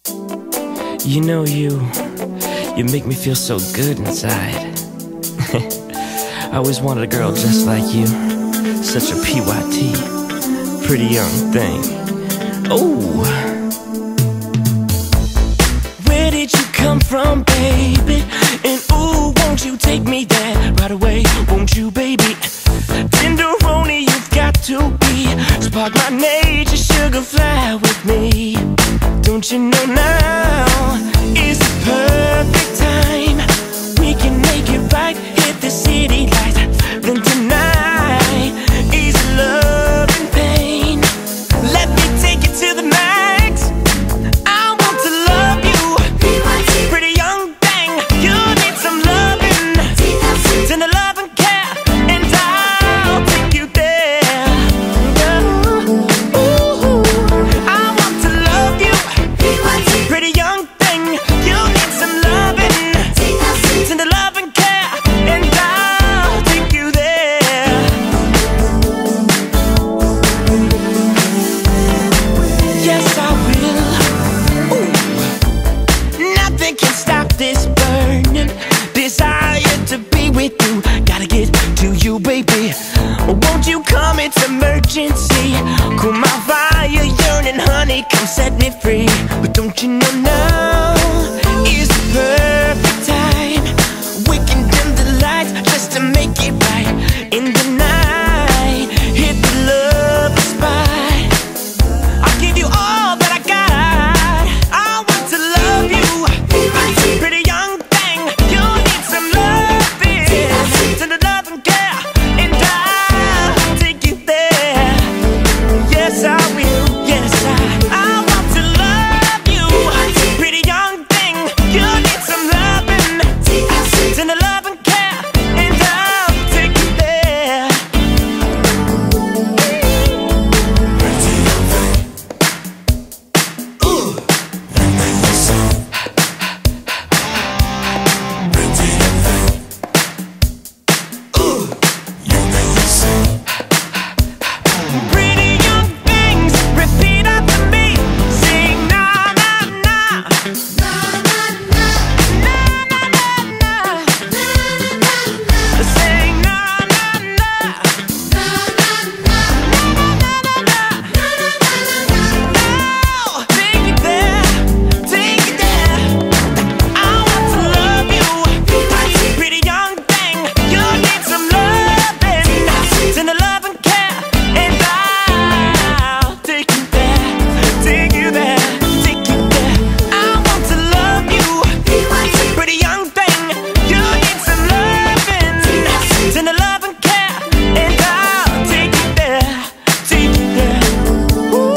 You know, you make me feel so good inside. I always wanted a girl just like you, such a PYT, pretty young thing. Oh, where did you come from, baby? And ooh, won't you take me there right away? Won't you, baby? Tenderoni, you've got to be. Spark my nature, sugar, fly with me. Don't you know now is the perfect time? We can make it right, hit the city lights. Then tonight is love and pain. Let me take you to the max. I want to love you, pretty young thing. You need some loving, tender love and care, and I'll take you there. Ooh, I want to love you, pretty young thing. You need some loving, tender love and care, and I'll take you there. Yes, I will. Ooh. Nothing can stop this burning desire to be with you. Gotta get to you, baby. Won't you come? It's emergency. Cool my fire, yearning, honey, come set me free. But don't you know now is the perfect time? We can dim the lights just to make it right. In the night, hit the love spot. I'll give you all that I got. I want to love you, pretty young thing. You need some loving, tender love and care, and I'll take you there. Yes, I will. Yes, I want to love you, pretty young thing. You need some loving, tender love and care, and I'll take you there. Pretty young things, repeat after me. Sing na na na, na na na, na na na na, sing na na na, na na na, na na na. Now, take it there, take it there. I want to love you, pretty young thing. You need some loving, tender love and care, and I'll take you there, take you there, take you there. I want to love you, pretty young thing. You need some loving, tender love and care, and I'll take you there, take you there. Ooh. Ooh.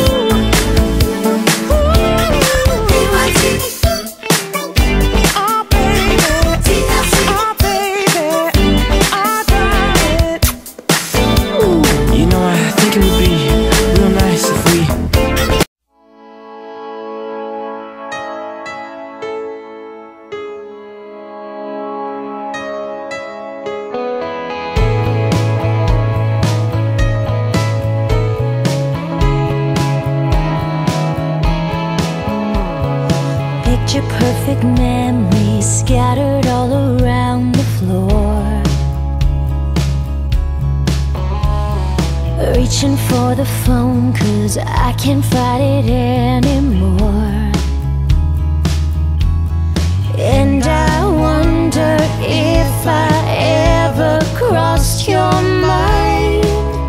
Oh baby, oh baby, I got it. You know, I think it would be real nice if we Picture perfect memories scattered all around the floor. Reaching for the phone 'cause I can't fight it anymore. And I wonder if I ever crossed your mind.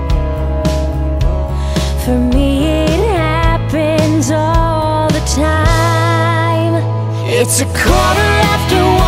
For me it happens all the time. It's a quarter after 1.